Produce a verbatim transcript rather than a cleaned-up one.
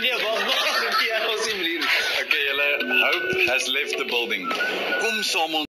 Nee, wag, wag, ek ons sien hier. Okay, julle Hope has left the building. Kom saam ons